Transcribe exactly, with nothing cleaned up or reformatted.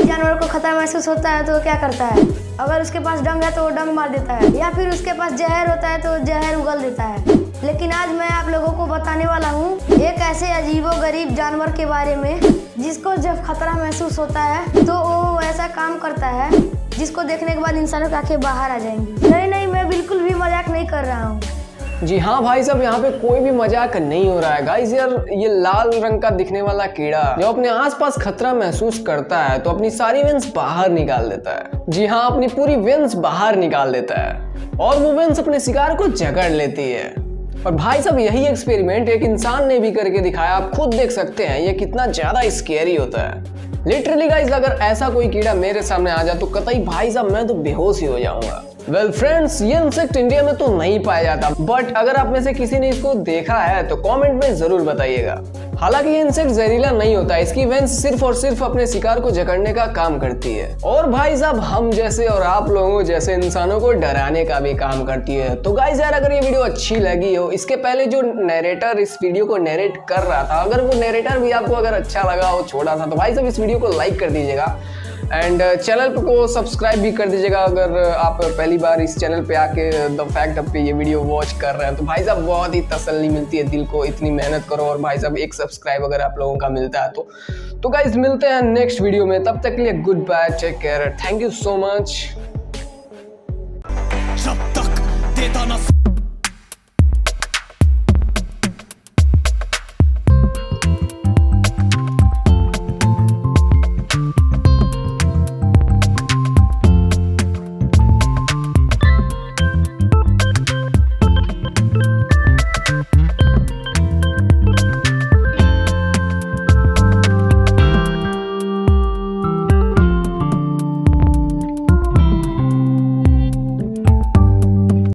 जानवर को खतरा महसूस होता है तो वो क्या करता है? अगर उसके पास डंग है तो वो डंग मार देता है, या फिर उसके पास जहर होता है तो वो जहर उगल देता है। लेकिन आज मैं आप लोगों को बताने वाला हूँ एक ऐसे अजीबोगरीब जानवर के बारे में जिसको जब खतरा महसूस होता है तो वो ऐसा काम करता है जिसको देखने के बाद इंसानों की आंखें बाहर आ जाएंगी। नहीं नहीं, मैं बिल्कुल भी मजाक नहीं कर रहा हूँ। जी हाँ भाई साहब, यहाँ पे कोई भी मजाक नहीं हो रहा है गाइस। यार ये लाल रंग का दिखने वाला कीड़ा जब अपने आसपास खतरा महसूस करता है तो अपनी सारी वेंस बाहर निकाल देता है। जी हाँ, अपनी पूरी वेंस बाहर निकाल देता है और वो वेंस अपने शिकार को जकड़ लेती है। और भाई साहब यही एक्सपेरिमेंट एक इंसान ने भी करके दिखाया। आप खुद देख सकते हैं ये कितना ज्यादा स्कैरी होता है। लिटरली गाइस, अगर ऐसा कोई कीड़ा मेरे सामने आ जाए तो कतई भाई साहब मैं तो बेहोश ही हो जाऊंगा। वेल well फ्रेंड्स, ये इंसेक्ट इंडिया में तो नहीं पाया जाता, बट अगर आप में से किसी ने इसको देखा है तो कमेंट में जरूर बताइएगा। हालांकि ये इंसेक्ट जहरीला नहीं होता, इसकी वेंस सिर्फ और सिर्फ अपने शिकार को जकड़ने का काम करती है और भाई साहब हम जैसे और आप लोगों जैसे इंसानों को डराने का भी काम करती है। तो गाइस यार, अगर ये वीडियो अच्छी लगी हो, इसके पहले जो नैरेटर इस वीडियो को नैरेट कर रहा था, अगर वो नैरेटर भी आपको अगर अच्छा लगा हो छोटा सा, तो भाई साहब इस वीडियो को लाइक कर दीजिएगा एंड चैनल को सब्सक्राइब भी कर दीजिएगा। अगर आप पहली बार इस चैनल पे आके द फैक्ट अब पे ये वीडियो वॉच कर रहे हैं तो भाई साहब बहुत ही तसल्ली मिलती है दिल को। इतनी मेहनत करो और भाई साहब एक सब्सक्राइब अगर आप लोगों का मिलता है तो तो गाइस मिलते हैं नेक्स्ट वीडियो में। तब तक के लिए goodbye, take care, thank you so much. जब तक देता ना